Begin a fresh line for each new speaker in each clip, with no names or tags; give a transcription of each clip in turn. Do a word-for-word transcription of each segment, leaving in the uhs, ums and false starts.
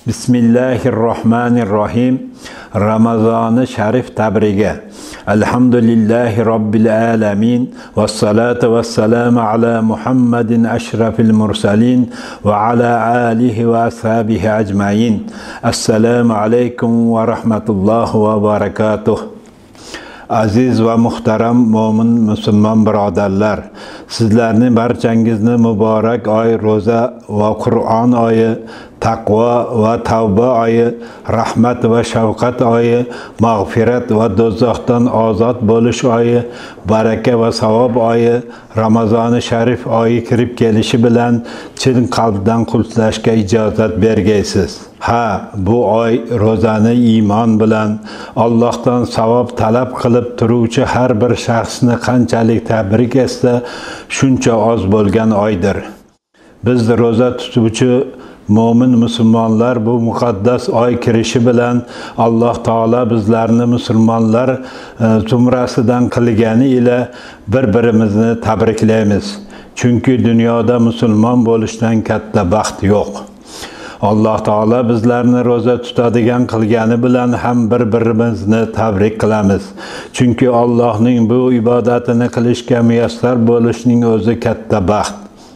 Bismillahirrahmanirrahim. Ramazoni sharif tabrigi. Alhamdulillahi robbil alamin. Vassalatu vassalamu ala Muhammadin ashrafil mursalin va ala alihi va ashabihi ajmain. Assalomu alaykum va rahmatullohi va barakatuh. Aziz va muhtaram mo'min musulmon birodarlar, sizlarni barchangizni muborak oy ro'za va Qur'on oyi, taqvo va tavba oyi, rahmat va shafqat oyi, mag'firat va do'zaxdan ozod bo'lish oyi, baraka va savob oyi, Ramazoni sharif oyi kirib kelishi bilan chin qalbdan qutlashga ijozat bergaysiz. Ha, bu oy ro'zani iymon bilan Allohdan savob talab qilib turuvchi har bir shaxsni qanchalik tabrik etsa, shuncha oz bo'lgan oydir. Biz ro'za tutuvchi mo'min musulmonlar bu muqaddas oy kirishi bilan Alloh taolo bizlarni musulmonlar zumrasidan qilgani ila bir-birimizni tabriklaymiz. Chunki dunyoda musulmon bo'lishdan katta baxt yo'q. Alloh taolo bizlarni ro'za tutadigan qilgani bilan ham bir-birimizni tabrik qilamiz. Chunki Allohning bu ibodatini qilishga muyassar bo'lishning o'zi katta baxt.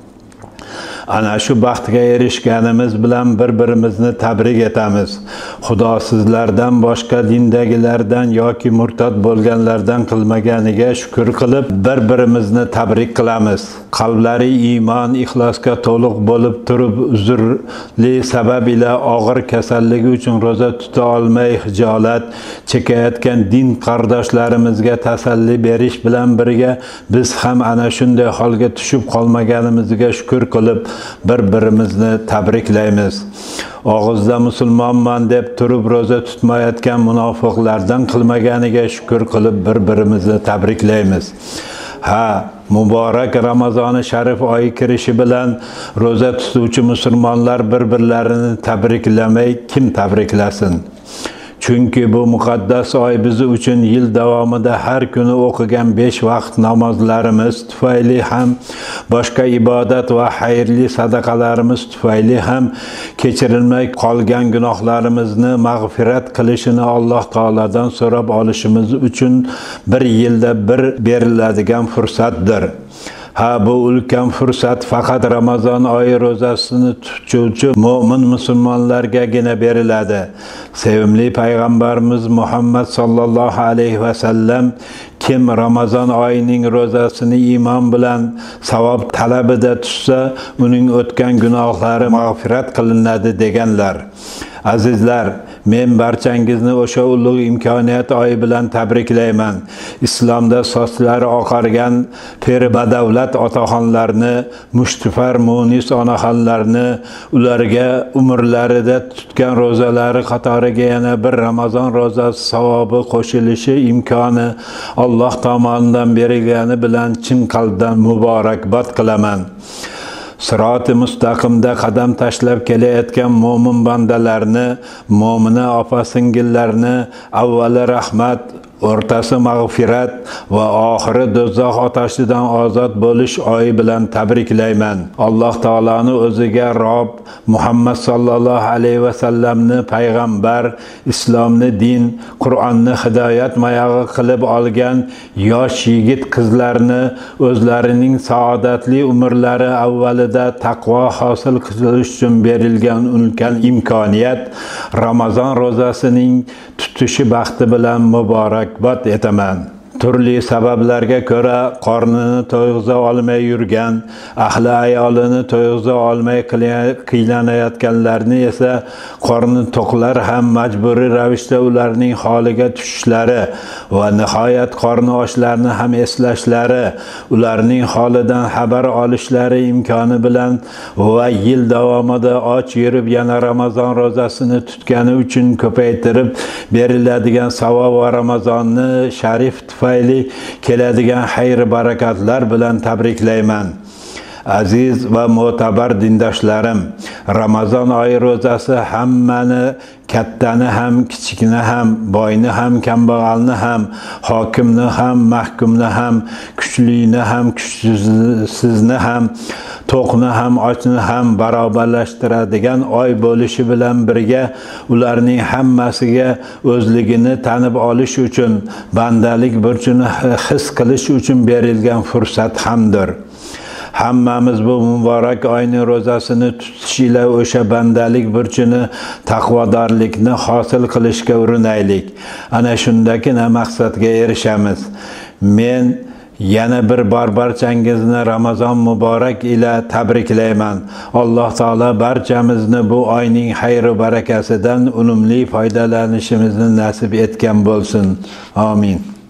Ana shu baxtga erishganimiz bilan bir-birimizni tabrik etamiz. Xudo sizlardan boshqa dindagilardan yoki murtad bo'lganlardan qilmaganiga shukr qilib, bir-birimizni tabrik qilamiz. Qalblari iymon, ixlosga to'liq bo'lib turib, uzrli sabab ila og'ir kasalligi uchun ro'za tuta olmay hijolat chekayotgan din qardoshlarimizga tasalli berish bilan birga biz ham ana shunday holga tushib qolmaganimizga shukr qilib bir-birimizni tabriklaymiz. Og'izda musulmonman deb turib ro'za tutmayotgan munofiqlardan qilmaganiga shukr qilib bir-birimizni tabriklaymiz. Ha, muborak Ramazoni sharif oyi kirishi bilan ro'za tutuvchi musulmonlar bir-birlarini tabriklamay kim tabriklasin? Chunki bu muqaddas oy bizi uchun yil davomida har kuni o'qigan besh vaqt namozlarimiz tufayli ham, boshqa ibodat va xayrli sadaqalarimiz tufayli ham kechirilmay qolgan gunohlarimizni mag'firat qilishini Alloh taoladan so'rab olishimiz uchun bir yilda bir beriladigan fursatdir. Ha, bu ulkan fursat faqat Ramazon oyi ro'zasini tutuvchi mo'min musulmonlargagina beriladi. Sevimli payg'ambarimiz Muhammad sallallohu alayhi va sallam kim Ramazon oyining ro'zasini iymon bilan savob talabida tutsa, uning o'tgan gunohlari mag'firat qilinadi deganlar. Azizlar, men barchangizni o'sha ulug' imkoniyat oyi bilan tabriklayman. Islomda sochlari oqargan pir badavlat otaxonlarni, mushtifar munis onaxonlarni, ularga umrlarida tutgan ro'zalari qatoriga yana bir Ramazon ro'zasi savobi qo'shilishi imkoni Alloh tomonidan berilgani bilan chin qalbdan muborakbod qilaman. Siroti mustaqimda qadam tashlab kelayotgan mo'min bandalarni, mo'mina opa-singillarni avvali rahmat, o'rtasi mag'firat va oxiri do'zax otashidan ozod bo'lish oyi bilan tabriklayman. Alloh taoloni o'ziga Rob, Muhammad sallallohu alayhi va sallamni payg'ambar, islomni din, Qur'onni hidoyat mayog'i qilib olgan yosh yigit qizlarni o'zlarining saodatli umrlari avvalida taqvo hosil qilish uchun berilgan ulkan imkoniyat Ramazon ro'zasining tutishi baxti bilan muborak bot etaman. Turli sabablarga ko'ra qornini to'yg'iza olmay yurgan, ahli ayolini to'yg'iza olmay qiylanayotganlarni esa qorni to'qlar ham majburiy ravishda ularning holiga tushishlari va nihoyat qorni ochlarni ham eslashlari, ularning holidan xabar olishlari imkoni bilan va yil davomida och yurib yana Ramazon ro'zasini tutgani uchun ko'paytirib beriladigan savob va Ramazonni sharif tufayli keladigan xayr barakatlar bilan tabriklayman. Aziz va mo'tabar dindoshlarim, Ramazon oyi ro'zasi hammani, kattani ham, kichikni ham, boyni ham, kambag'alni ham, hokimni ham, mahkumni ham, kuchlini ham, kuchsizni ham, to'qni ham, ochni ham barobarlashtiradigan oy bo'lishi bilan birga ularning hammasiga o'zligini tanib olish uchun, bandalik burchini his qilish uchun berilgan fursat hamdir. Hammamiz bu muborak oyning ro'zasini tutish ila o'sha bandalik burchini, taqvodorlikni hosil qilishga urinaylik. Ana shundagina maqsadga erishamiz. Men yana bir bor barchangizni Ramazon muborak ila tabriklayman. Alloh taolo barchamizni bu oyning xayr va barakasidan unumli foydalanishimizni nasib etgan bo'lsin. Amin.